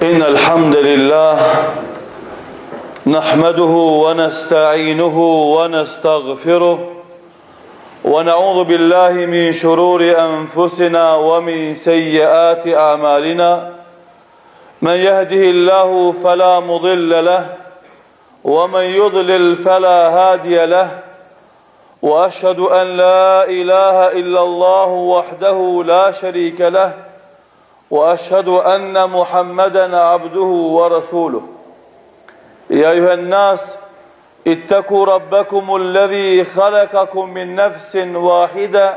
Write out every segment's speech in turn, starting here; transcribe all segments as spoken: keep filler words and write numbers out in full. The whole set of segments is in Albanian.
إن الحمد لله نحمده ونستعينه ونستغفره ونعوذ بالله من شرور أنفسنا ومن سيئات أعمالنا. من يهده الله فلا مضل له ومن يضلل فلا هادي له، وأشهد أن لا إله إلا الله وحده لا شريك له، وأشهد أن محمدا عبده ورسوله. يا أيها الناس اتقوا ربكم الذي خلقكم من نفس واحدة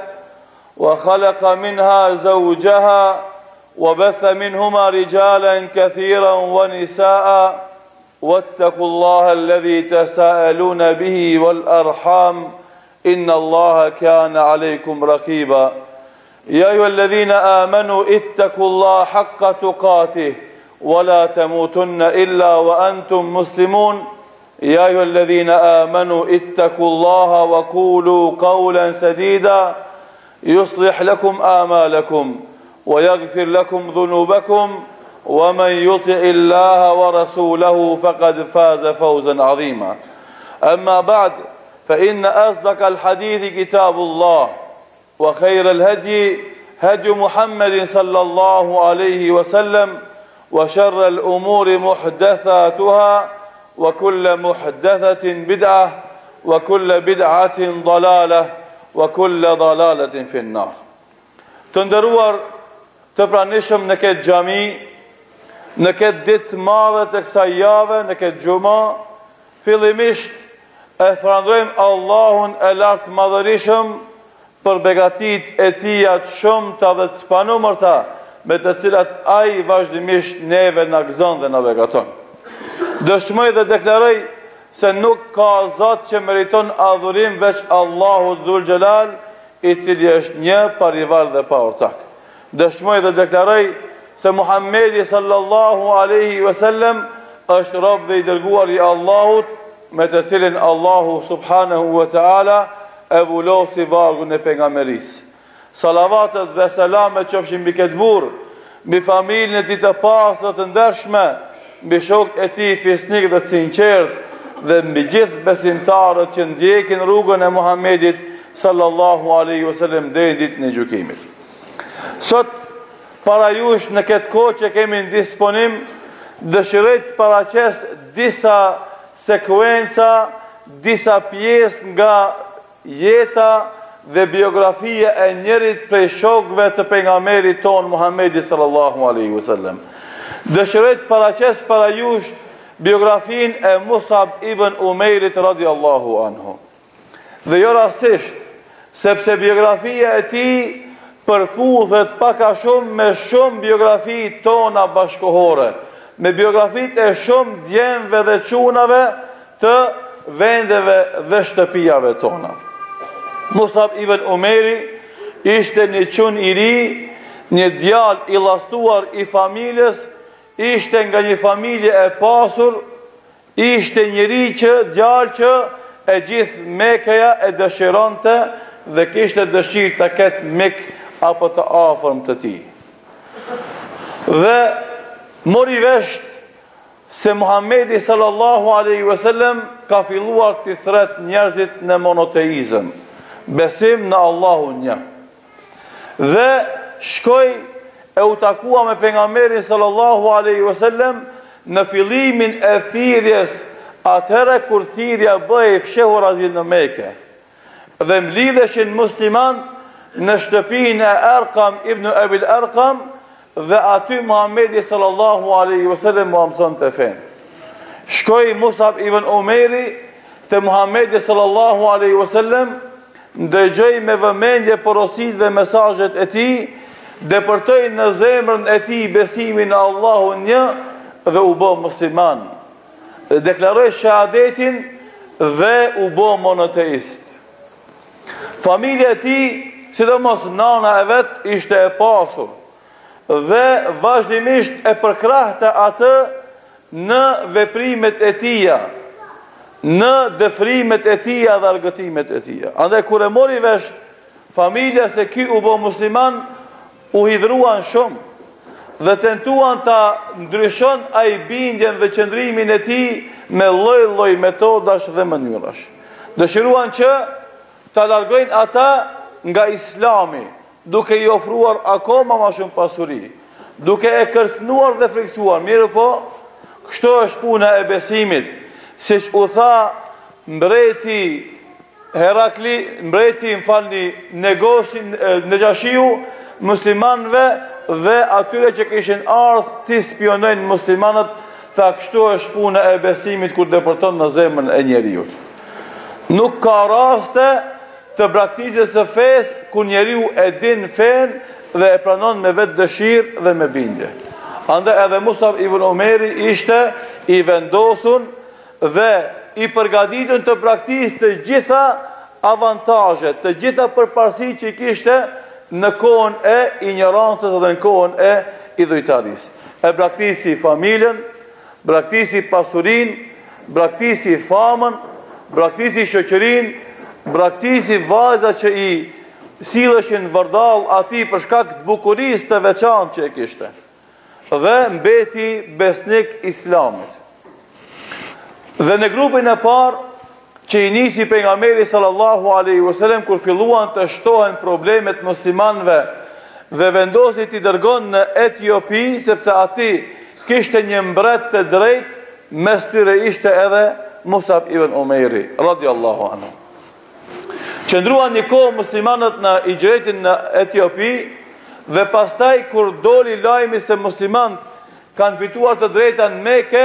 وخلق منها زوجها وبث منهما رجالا كثيرا ونساء، واتقوا الله الذي تساءلون به والأرحام إن الله كان عليكم رقيبا. يا أيها الذين آمنوا اتقوا الله حق تقاته ولا تموتن إلا وأنتم مسلمون. يا أيها الذين آمنوا اتقوا الله وقولوا قولا سديدا يصلح لكم آمالكم ويغفر لكم ذنوبكم، ومن يطع الله ورسوله فقد فاز فوزا عظيما. أما بعد، فإن أصدق الحديث كتاب الله، وخير الهدي هدي محمد صلى الله عليه وسلم، وشر الأمور محدثاتها، وكل محدثة بدعة، وكل بدعة ضلالة، وكل ضلالة في النار. Të nderuar të pranishëm në këtë xhami, në këtë ditë madhe të kësaj jave, në këtë xhuma, fillimisht e falenderojmë Allahun e lartë madhërisëm për begatit e tija të shumta dhe të panumërta me të cilat ai vazhdimisht neve na gëzon dhe na begaton. Dëshmoj dhe deklaroj se nuk ka zot që meriton adhurim veç Allahu Dhul Xhelal, i cili është një, parivar dhe pa ortak. Dëshmoj dhe deklaroj se Muhammedi sallallahu alaihi wasallam është rob dhe i dërguar i Allahut, me të cilin Allahu subhanahu wa ta'ala e vullosi vargun e pejgamberisë. Salavatet dhe selamet qofshin mbi këtë burr, mbi familjen e tij të pastër të ndershme, mbi shokët e tij fisnik dhe të sinqert, dhe mbi gjithë besimtarët që ndjekin rrugën e Muhammedit sallallahu alaihi wasallam deri në ditën e gjykimit. Sot para jush në këtë kohë që kemi në disponim, dëshiroj të paraqes disa sekuenca, disa pjesë nga jeta dhe biografia e njerit prej shokëve të pejgamberit ton Muhammedi sallallahu alaihi wasallam. Dëshiroj të paraqes para jush biografin e Musab ibn Umeirit radiallahu anhu. Dhe jo rastisht, sepse biografia e tij përputhet pak a shumë me shumë biografi tona bashkohore, me biografitë e shumë djemve dhe çunave të vendeve dhe shtëpijave tona. Musab ibn Umeiri ishte një çun i ri, një djalë i llastuar i familjes, ishte nga një familje e pasur, ishte njëri që djalë që e gjithë Mekëja e dëshironte dhe kishte dëshirë të ketë Mekë apo të afërm të tij. Dhe mori vesh se Muhammedi sallallahu alaihi wasallam ka filluar të thret njerëzit në monoteizëm, besim në Allahun një. Dhe shkoi e u takua me pejgamberin sallallahu alaihi wasallam në fillimin e thirrjes, atëherë kur thirrja bëhej fshehur azil në Mekë. Dhe mlidheshin musliman në shtëpinë e Arqam ibn Abil Arqam, dhe aty Muhammedi sallallahu alaihi wasallam u mësonte fen. Shkoi Musab ibn Umeiri te Muhammedi sallallahu alaihi wasallam, ndëgjoi me vëmendje porositë dhe mesazhet e tij, depërtoi në zemrën e tij besimin në Allahun një dhe u bë musliman. Deklaroi shahadetin dhe u bë monoteist. Familja e tij, sidomos nana e vet, ishte e pasur dhe vazhdimisht e përkrahte atë në veprimet e tija, në dëfrimet e tija dhe argëtimet e tija. Andaj kur e mori vesh familja se ky u bë musliman, u hidhruan shumë dhe tentuan ta ndryshon ai bindjen dhe qëndrimin e tij me lloj-lloj metodash dhe mënyrash. Dëshiruan që ta largojnë ata nga Islami, duke i ofruar akoma më shumë pasuri, duke e kërcënuar dhe friksuar. Mirë po, kështu është puna e besimit, siç u tha mbreti Herakli, mbreti, më falni, Negoshin, Nejashiu, muslimanëve dhe atyre që kishin ardhur të spionojnë muslimanët, tha kështu është puna e besimit kur depërton në zemrën e njeriut. Nuk ka raste të braktisjes së fesë ku njeriu e din fen dhe e pranon me vetë dëshirë dhe me bindje. Andaj edhe Musab ibn Umeri ishte i vendosur dhe i përgatitur të praktikë të gjitha avantazhet, të gjitha përparësitë që i kishte në kohën e ignorancës dhe në kohën e idhujtarisë. E braktisi familjen, braktisi pasurinë, braktisi famën, braktisi shoqërinë, braktisi vajza që i silleshin vërdall atij për shkak të bukurisë të veçantë që e kishte. Dhe mbeti besnik Islamit. Dhe në grupin e parë që i nisi pejgamberi sallallahu alaihi wasallam kur filluan të shtohen problemet muslimanëve dhe vendosi t'i dërgon në Etiopi, sepse aty kishte një mbret të drejtë, mes tyre ishte edhe Musab ibn Umeri radhiyallahu anhu. Qëndruan një kohë muslimanët në hijretin në Etiopi dhe pastaj kur doli lajmi se muslimanët kanë fituar të drejta në Mekë,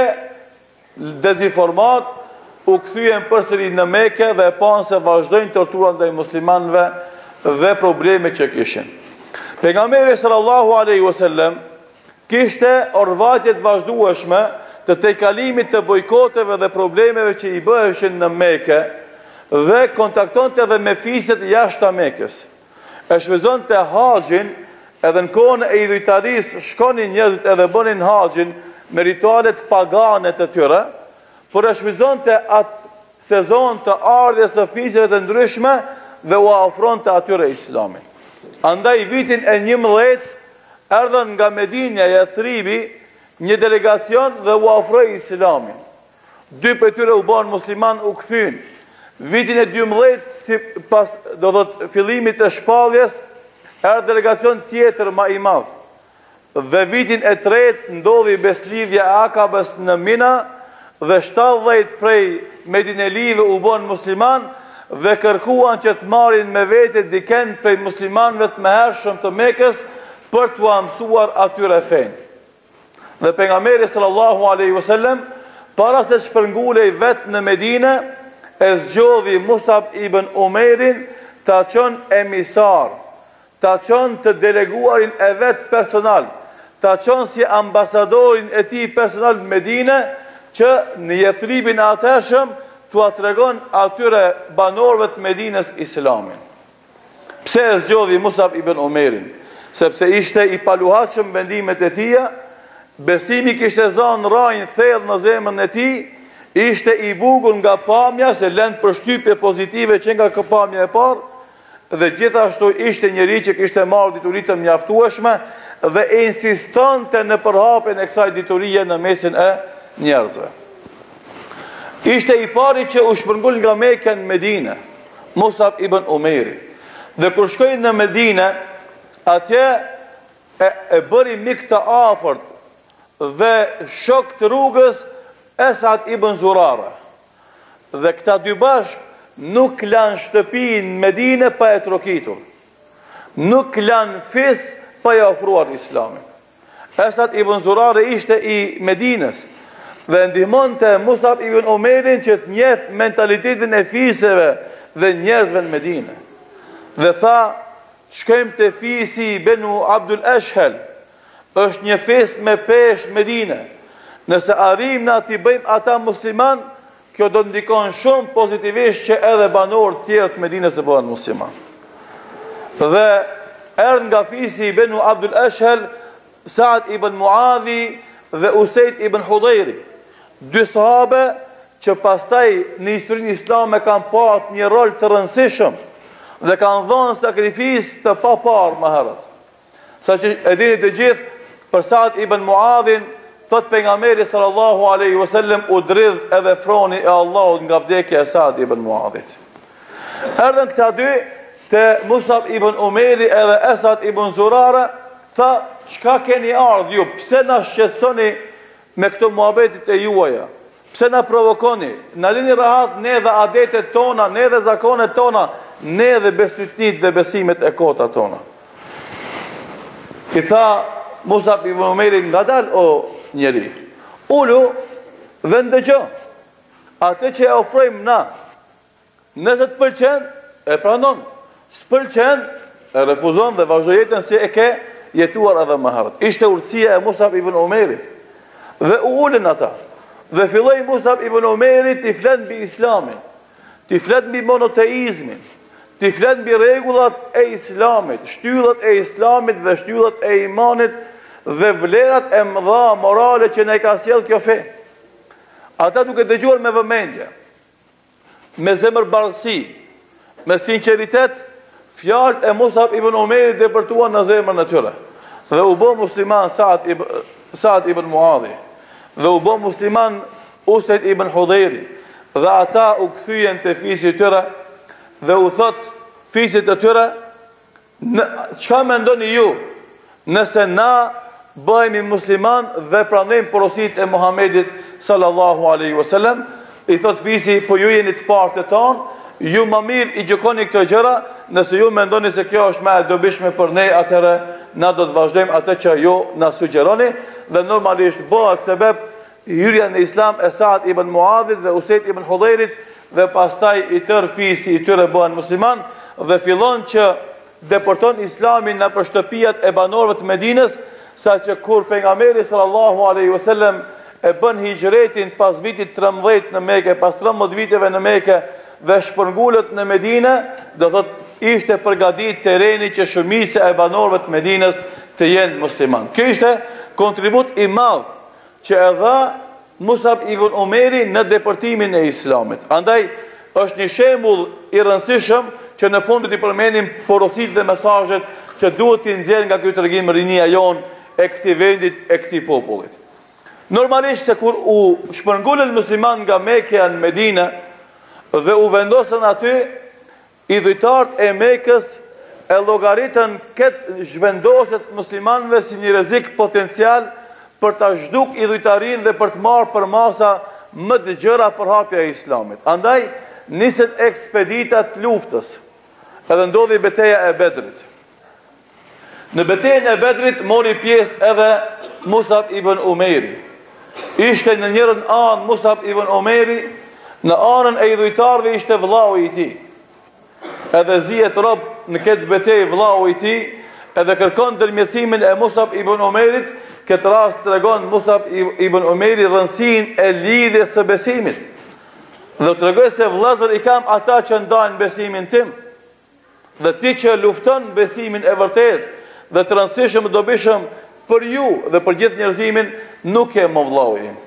dezinformat, u kthyen përsëri në Mekë dhe panë se vazhdojnë torturat ndaj muslimanëve dhe probleme që kishin. Pejgamberi sallallahu alaihi wasallam kishte orvatje të vazhdueshme të tejkalimit të bojkoteve dhe problemeve që i bëheshin në Mekë dhe kontaktonte edhe me fiset jashtë Mekës. E shfrytëzonte haxhin, edhe në kohën e idhujtarisë shkonin njerëzit edhe bënin haxhin me ritualet pagane të tyre, por e shfrytëzonte atë sezon të ardhjes së fisëve të ndryshme dhe u ofronte atyre Islamin. Andaj vitin e njëmbëdhjetë erdhën nga Medinja e Yathribi një delegacion dhe u ofroi Islamin. Dy prej tyre u bën musliman, u kthyn. Vitin e dymbëdhjetë, si pas do thot fillimit të shpalljes, erdhi delegacion tjetër më i madh. Dhe vitin e tretë ndodhi beslidhja e Akabës në Mina dhe shtatëdhjetë prej medinelive u bën musliman dhe kërkuan që të marrin me vete dikën prej muslimanëve të mëhershëm të Mekës për t'u mësuar atyre fen. Dhe pejgamberi sallallahu alaihi wasallam para se të shpërngulej vetë në Medinë, e zgjodhi Musab ibn Umerin ta qën emisar, ta qën të deleguarin e vetë personal, ta qën si ambasadorin e tij personal në Medinë, që në Yathribin e atëshëm t'u tregon atyre banorëve të Medinës Islamin. Pse e zgjodhi Musab ibn Umerin? Sepse ishte i paluhatshëm mendimet e tij, besimi kishte zënë rrajnë thellë në zemrën e tij, ishte i bukur nga pamja se lënë përshtypje pozitive që nga pamja e parë, dhe gjithashtu ishte njëri që kishte marrë dituri të mjaftueshme dhe insistonte në përhapjen e kësaj diturie në mesin e njerëzve. Ishte i pari që u shpërngul nga Mekë në Medinë, Musab ibn Umeri. Dhe kur shkoi në Medinë, atje e, e bëri mik të afërt dhe shok të rrugës Esad ibn Zurara. Dhe këta dy bashk nuk lanë shtëpinë në Medinë pa e trokitur. Nuk lanë fis pa e ofruar Islamin. Esad ibn Zurara ishte i Medinës dhe ndihmonte Musab ibn Umerin që të njeh mentalitetin e fisëve dhe njerëzve në Medinë. Dhe tha, shkojmë të fisi Benu Abdul Eshhel, është një fis me pesh në Medinë. Nëse arrim na t'i bëjmë ata musliman, kjo do të ndikon shumë pozitivisht që edhe banorët tjerë të Medinës të bëhen musliman. Dhe erdhën nga fisi Benu Abdul Eshhel Saad ibn Muadhi dhe Usaid ibn Hudhairi, dy sahabe që pastaj në historinë islame kanë pasur një rol të rëndësishëm dhe kanë dhënë sakrifisë të papar më herët. Sa që e dini të gjithë, për Saad ibn Muadhin, thot pejgamberi sallallahu alaihi wasallam, u dridh edhe froni e Allahut nga vdekja e Saad ibn Muadhit. Erdhën këta dy te Musab ibn Umeri edhe Esad ibn Zurara, tha, çka keni ardhur ju, pse na shqetësoni me këto muhabetit e juaja? Pse na provokoni? Na lini rahat ne dhe adetet tona, ne dhe zakonet tona, ne dhe besnitnit dhe besimet e kota tona. I tha Musab ibn Umeri, nga dal o njeri, ulu dhe ndëgjo, atë që e ofrojmë na, nëse të pëlqen, e pranon, s'pëlqen, e refuzon dhe vazhdo jetën si e ke jetuar edhe më herët. Ishte urtësia e Musab ibn Umerit. Dhe u ulën ata. Dhe filloi Musab ibn Umeri t'i flet mbi Islamin, t'i flet mbi monoteizmin, t'i flet mbi rregullat e Islamit, shtyllat e Islamit dhe shtyllat e imanit dhe vlerat e mëdha morale që ne ka sjell kjo fe. Ata duke dëgjuar me vëmendje, me zemërbardhësi, me sinqeritet, fjalët e Musab ibn Umerit depërtuan në zemrën e tyre. Dhe u bë musliman Saad ibn, Saad ibn Muadhi, dhe u bë musliman Usaid ibn Hudhairi, dhe ata u kthyen te fisi i tyre dhe u thot fisit e tyre, çka mendoni ju nëse na bëhemi musliman dhe pranojmë porositë e Muhamedit sallallahu alaihi wasallam? I thot fisi, po ju jeni të partë tonë, ju më mirë i gjykoni këto gjëra, nëse ju mendoni se kjo është më e dobishme për ne, atëherë na do të vazhdojmë atë që ju na sugjeroni, dhe normalisht bëhet sebeb hyrja në Islam e Saad ibn Muadhit dhe Usaid ibn Hudhairit, dhe pastaj i tërë fisi i tyre bëhen musliman dhe fillon që deporton Islamin në për shtëpiat e banorëve të Medinës, sa që kur pejgamberi sallallahu alaihi wasallam e bën hijretin pas vitit trembëdhjetë në Mekë, pas trembëdhjetë viteve në Mekë dhe shpërngulët në Medinë, do thot ishte përgatitur tereni që shumica e banorëve të Medinës të jenë musliman. Kjo ishte kontribut i madh që e dha Musab ibn Umeri në deportimin e Islamit. Andaj është një shembull i rëndësishëm që në fund i përmendim porositë dhe mesazhet që duhet t'i nxjerrë nga ky tregim rinia jon e këtij vendit, e këtij popullit. Normalisht se kur u shpërngulën musliman nga Mekja në Medinë dhe u vendosën aty, idhujtarët e Mekës e llogaritën këtë zhvendoset muslimanëve si një rrezik potencial për ta zhduk idhujtarin dhe për të marrë për masa më të gjëra për hapja e Islamit. Andaj niset ekspeditat luftës, edhe ndodhi betejë e Bedrit. Në betejën e Bedrit mori pjesë edhe Musab ibn Umeri. Ishte në njërën anë Musab ibn Umeri, në anën e idhujtarëve ishte vllau i tij. Edhe zihet rob në këtë betejë vllau i tij, edhe kërkon ndërmjesimin e Musab ibn Umerit. Këtë rast tregon Musab ibn Umeri rëndësinë e lidhjes së besimit. Dhe tregoi se vëllezër i kam ata që ndajnë besimin tim, dhe ti që lufton besimin e vërtet dhe të rëndësishëm dobishëm për ju dhe për gjithë njerëzimin, nuk e më vllau im.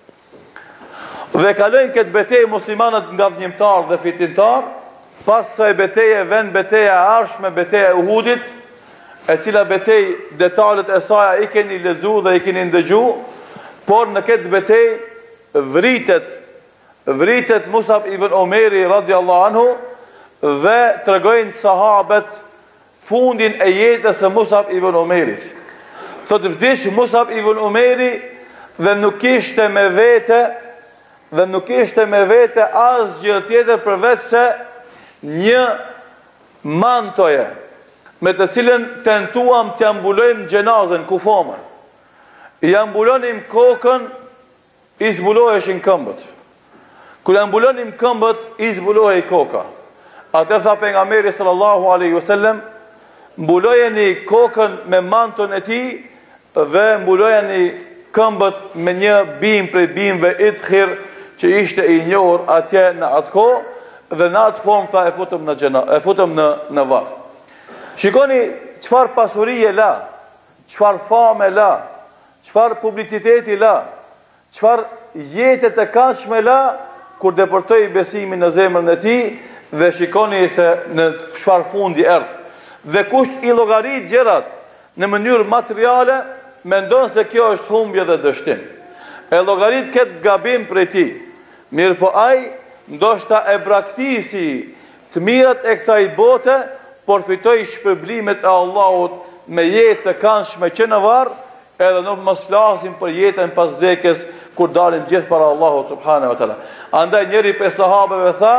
Dhe kalojnë këtë betejë muslimanët nga vënimtar dhe fitimtar. Pas kësaj beteje vend beteja e arshme, beteja e Uhudit, e cila betejë detalet e saj i keni lexu dhe i keni ndëgju, por në këtë betejë vritet vritet Musab ibn Umeri radiallahu anhu dhe tregojnë sahabët fundin e jetës së Musab ibn Umerit. Thotë vdiq Musab ibn Umeri dhe nuk kishte me vete dhe nuk kishte me vete asgjë tjetër përveç se një mantoje me të cilën tentuam të ambulojmë gjenazën, kufomën. I ambulonim kokën, i zbuloheshin këmbët. Kur ambulonim këmbët, i zbulohej koka. Atë tha pejgamberi sallallahu alaihi wasallam, mbulojeni kokën me manton e tij dhe mbulojeni këmbët me një bim prej bimëve idkhir që ishte i njohur atje në atë kohë, dhe në atë formë tha e futëm në gjena, e futëm në në varr. Shikoni çfarë pasurie la, çfarë fame la, çfarë publiciteti la, çfarë jete të këndshme la kur deportoi besimin në zemrën e tij, dhe shikoni se në çfarë fundi erdhi. Dhe kush i llogarit gjërat në mënyrë materiale, mendon se kjo është humbje dhe dështim. E llogarit këtë gabim prej tij. Mirë po ai ndoshta e braktisi të mirat e kësaj bote, por fitoi shpërblimet e Allahut me jetë të këndshme që në varr, edhe nuk mos flasim për jetën pas vdekjes kur dalim gjithë para Allahut subhanahu wa taala. Andaj njëri prej sahabeve tha,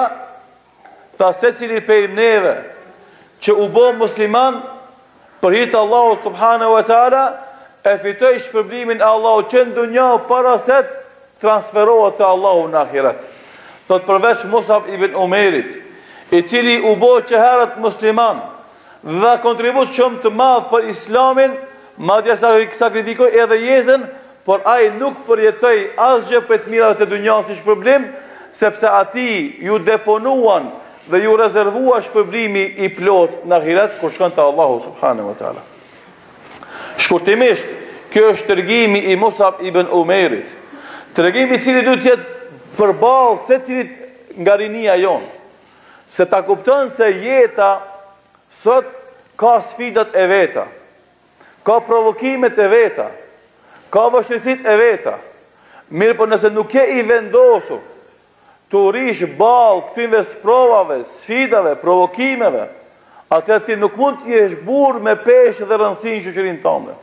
tha secili prej neve që u bë musliman për hir të Allahut subhanahu wa taala, e fitoi shpërblimin e Allahut që në dunjë para se transferohet te Allahu në ahiret. Thot përveç Musab ibn Umairit, i cili u bë që herët musliman dhe kontribut shumë të madh për islamin, madje sakrifikoi edhe jetën, por ai nuk përjetoi asgjë për të mirat e dunjas si shpërblim, sepse ati ju deponuan dhe ju rezervua shpërblimi i plot në ahiret kur shkon te Allahu subhanahu wa taala. Shkurtimisht, kjo është tregimi i Musab ibn Umairit. Tregimi i cili duhet të jetë përballë secilit nga rinia jon, se ta kupton se jeta sot ka sfidat e veta, ka provokimet e veta, ka vështirësitë e veta. Mirë, por nëse nuk je i vendosur të urish ballë këtyre sprovave, sfidave, provokimeve, atëherë ti nuk mund të jesh burr me peshë dhe rëndësi në shoqërinë tënde.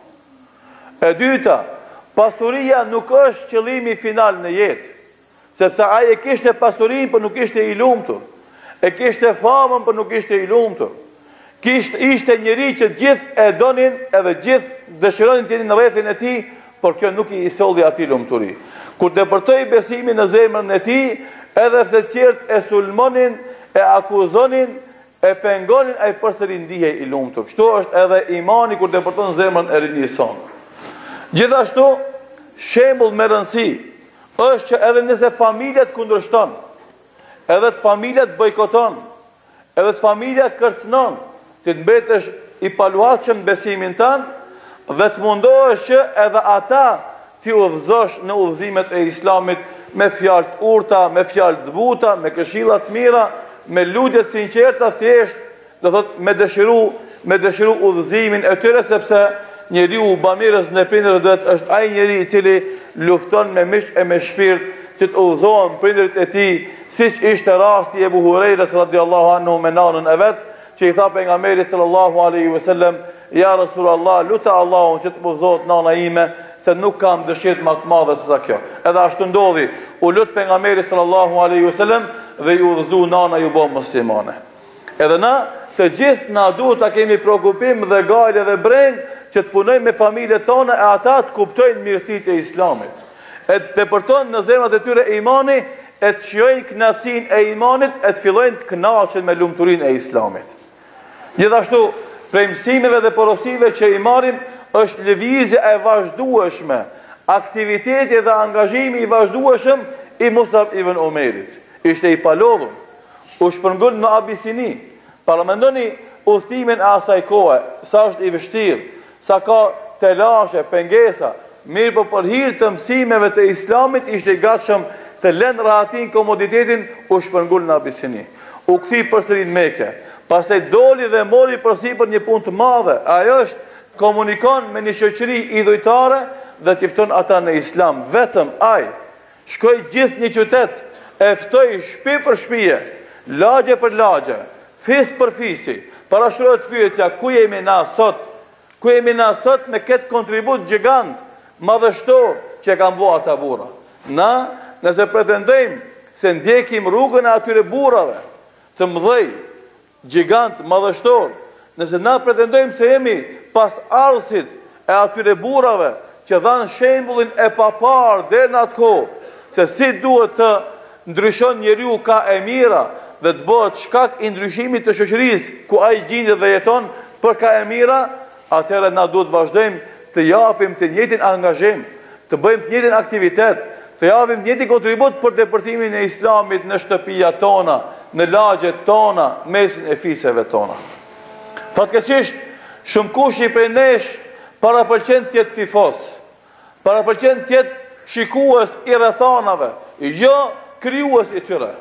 E dyta, pasuria nuk është qëllimi final në jetë, sepse ai e kishte pasurinë, por nuk ishte i lumtur. E kishte famën, por nuk ishte i lumtur. Kishte ishte njëri që gjithë e donin edhe gjithë dëshironin të jenin në rrethin e tij, por kjo nuk i solli atij lumturi. Kur depërtoi besimin në zemrën e tij, edhe pse tjerët e sulmonin, e akuzonin, e pengonin, ai përsëri ndihej i lumtur. Kështu është edhe imani kur depërton zemrën e rinisë sonë. Gjithashtu, shembull me rëndësi është që edhe nëse familjet kundërshton, edhe të familjet bojkoton, edhe të familjet kërcënon, ti të mbetesh i paluhatshëm besimin tënd dhe të mundohesh që edhe ata ti udhëzosh në udhëzimet e Islamit me fjalë të urta, me fjalë të buta, me këshilla të mira, me lutje të sinqerta, thjesht, do thot me dëshiru, me dëshiru udhëzimin e tyre, sepse njeriu bamirës në prindërit vet është ai njeri i cili lufton me mish e me shpirt që të udhëzohen prindërit e tij, siç ishte rasti i Ebu Hurajrës radhiyallahu anhu me nanën e vet, që i tha pejgamberit sallallahu alaihi wasallam, ja Rasulullah, luta Allahun që të udhëzohet nana ime, se nuk kam dëshirë më të madhe se sa kjo. Edhe ashtu ndodhi, u lut pejgamberit sallallahu alaihi wasallam dhe ju udhëzu nana ju bë muslimane. Edhe na të gjithë na duhet ta kemi shqetësim dhe gale dhe breng që të punojmë me familjet tona e ata të kuptojnë mirësitë e Islamit. E të depërtojnë në zemrat e tyre imani, e të shijojnë kënaqësinë e imanit, e të fillojnë të kënaqen me lumturinë e Islamit. Gjithashtu, prej mësimeve dhe porosive që i marrim është lëvizja e vazhdueshme, aktiviteti dhe angazhimi i vazhdueshëm i Musab ibn Umairit. Ishte i palodhur, u shpërngul në Abisini. Paramendoni udhëtimin e asaj kohe, sa është i vështirë, sa ka telashe, pengesa, mirë po për hir të mësimeve të Islamit ishte i gatshëm të lënë rahatin, komoditetin, u shpërngul në Abisini. U kthi përsëri në Mekë. Pastaj doli dhe mori përsipër një punë të madhe. Ajo është komunikon me një shoqëri idhujtare dhe t'i fton ata në Islam. Vetëm ai shkoi gjithë një qytet, e ftoi shtëpi për shtëpi, lagje për lagje, fis për fisi. Parashtrohet pyetja, ku jemi na sot? Ku jemi na sot me këtë kontribut gjigant, madhështor që kanë bërë ata burra? Na, nëse pretendojmë se ndjekim rrugën e atyre burrave të mëdhej, gjigant, madhështor, nëse na pretendojmë se jemi pas ardhësit e atyre burrave që dhanë shembullin e papar deri në atë kohë, se si duhet të ndryshon njeriu ka e mira dhe të bëhet shkak i ndryshimit të shoqërisë ku ai gjendet dhe jeton për ka e mira, atëherë na duhet vazhdojmë të japim të njëjtin angazhim, të bëjmë të njëjtin aktivitet, të japim të njëjtin kontribut për depërtimin e Islamit në shtëpia tona, në lagjet tona, mesin e fiseve tona. Fatkeqësisht, shumë kush i prej nesh parapëlqen të jetë tifos, parapëlqen të jetë shikues i rrethanave, jo krijues i tyre.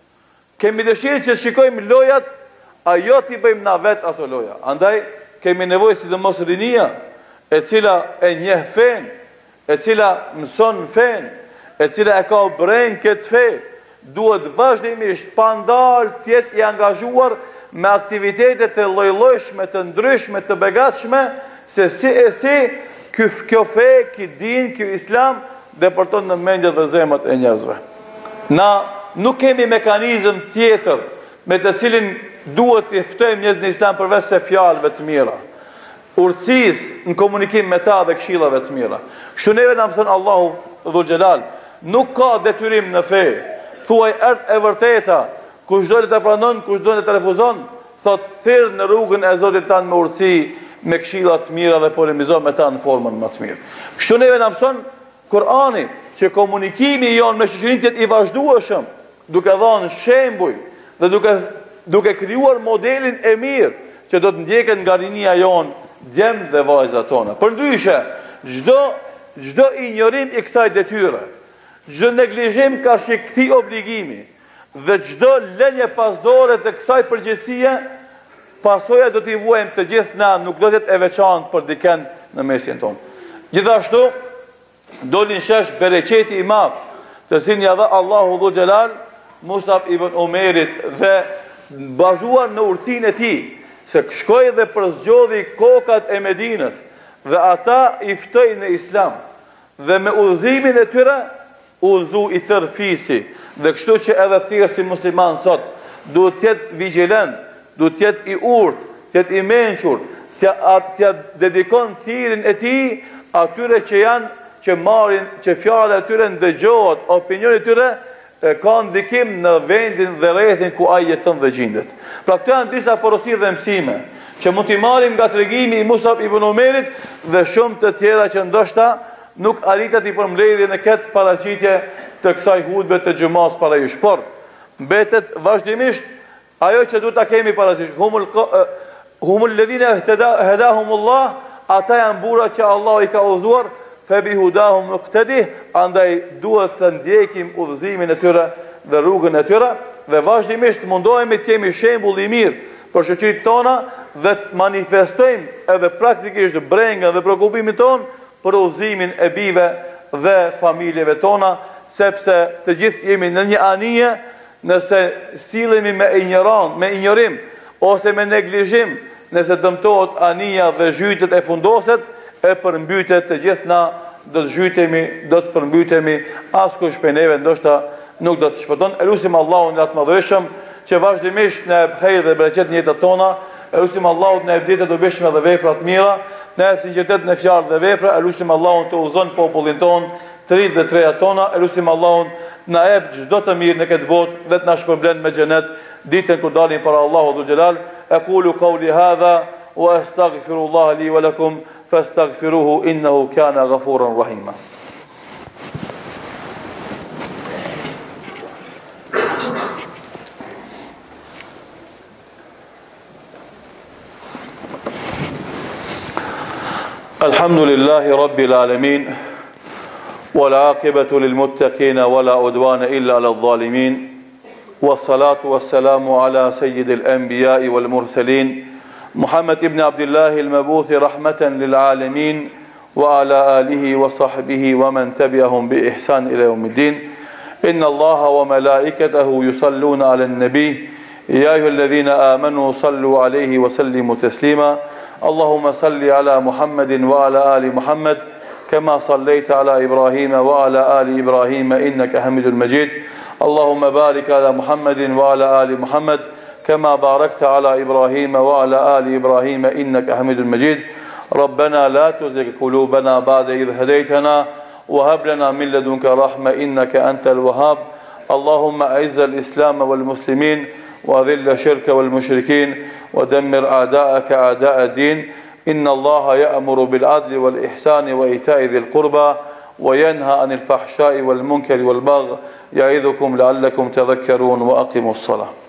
Kemi dëshirë që shikojmë lojat, a jo t'i bëjmë na vetë ato loja. Andaj, kemi nevojë sidomos rinia, e cila e njeh fen, e cila mëson fen, e cila e ka breng këtë fe, duhet vazhdimisht pa ndalë të jetë i angazhuar me aktivitetet të lloj-llojshme, të ndryshme, të begatshme, se si e si kjo fe, ky din, ky islam depërton në mendjet dhe zemrat e njerëzve. Na nuk kemi mekanizëm tjetër me të cilin duhet të ftojmë njerëz në islam përveç se fjalëve të mira, urtësisë në komunikim me ta dhe këshillave të mira. Kështu neve na mëson Allahu Dhul Xhelal, nuk ka detyrim në fe. Thuaj ert e vërteta, kushdo që të pranon, kushdo që të refuzon, thot thirr në rrugën e Zotit tanë me urtësi, me këshilla të mira dhe polemizon me ta në formën më të mirë. Kështu neve na mëson Kur'ani që komunikimi jon me shoqërinë të jetë i vazhdueshëm, duke dhënë shembuj dhe duke duke krijuar modelin e mirë që do të ndjeket nga rinia jon, djemt dhe vajzat tona. Përndryshe, çdo çdo injorim i kësaj detyre, çdo neglizhim ka shi këtij obligimi dhe çdo lënje pasdore të kësaj përgjegjësie, pasoja do t'i vuajmë të gjithë na, nuk do të jetë e veçantë për dikën në mesin tonë. Gjithashtu, dolin shesh bereqeti i madh, të cilin ja dha Allahu Dhul Xhelal Musab ibn Umerit dhe bazuar në urtësinë e tij, se shkoi dhe përzgjodhi kokat e Medinës dhe ata i ftoi në Islam dhe me udhëzimin e tyre udhëzu i tërë fisi. Dhe kështu që edhe thirrë si musliman sot duhet të jetë vigjilent, duhet të jetë i urtë, të jetë i mençur, të dedikon thirin e tij atyre që janë që marrin, që fjala e tyre ndëgjohet, opinioni i tyre ka ndikim në vendin dhe rrethin ku ai jeton dhe gjendet. Pra këto janë disa porosi dhe mësime që mund t'i marrim nga tregimi i Musab ibn Umerit dhe shumë të tjera që ndoshta nuk arritet i përmbledhjen në këtë paraqitje të kësaj hutbe të xhumas para jush. Por mbetet vazhdimisht ajo që duhet ta kemi parasysh. Humul humul ladhina hadahumullah, ata janë burra që Allah i ka udhëzuar, fa bihudahum muqtadi, andaj duhet të ndjekim udhëzimin e tyre dhe rrugën e tyre dhe vazhdimisht mundohemi të jemi shembull i mirë për shoqëritë tona dhe të manifestojmë edhe praktikisht brengën dhe prekupimin ton për udhëzimin e bijve dhe familjeve tona, sepse të gjithë jemi në një anije, nëse sillemi me ignorancë, me ignorim ose me neglizhim, nëse dëmtohet anija dhe zhytet e fundoset, e përmbytet të gjithë na, do të zhytemi, do të përmbytemi, askush prej neve ndoshta nuk do të shpëton. Elusim Allahun në atë madhëshëm që vazhdimisht në hajër dhe bereqet në jetën tona. Elusim Allahun në vërtetë të bëshme dhe vepra të mira, në sinqeritet në fjalë dhe vepra. Elusim Allahun të udhëzon popullin ton, të rinj dhe të reja tona. Elusim Allahun na jep çdo të mirë në këtë botë dhe të na shpërblen me xhenet ditën kur dalim para Allahut Dhul Xhelal. Aqulu qawli hadha wa astaghfirullaha li wa lakum fastaghfiruhu innahu kana ghafuran rahima. الحمد لله رب العالمين والعاقبة للمتقين ولا عدوان إلا على الظالمين والصلاة والسلام على سيد الأنبياء والمرسلين محمد بن عبد الله المبعوث رحمة للعالمين وعلى آله وصحبه ومن تبعهم بإحسان إلى يوم الدين. إن الله وملائكته يصلون على النبي يا أيها الذين آمنوا صلوا عليه وسلموا تسليما. اللهم صل على محمد وعلى آل محمد كما صليت على إبراهيم وعلى آل إبراهيم إنك حميد مجيد. اللهم بارك على محمد وعلى آل محمد كما باركت على إبراهيم وعلى آل إبراهيم إنك حميد مجيد. ربنا لا تزغ قلوبنا بعد إذ هديتنا وهب لنا من لدنك رحمة إنك أنت الوهاب. اللهم أعز الإسلام والمسلمين وأذل الشرك والمشركين ودمر أعداءك أعداء الدين. إن الله يأمر بالعدل والإحسان وإيتاء ذي القربى وينهى عن الفحشاء والمنكر والبغي يعظكم لعلكم تذكرون وأقيموا الصلاة.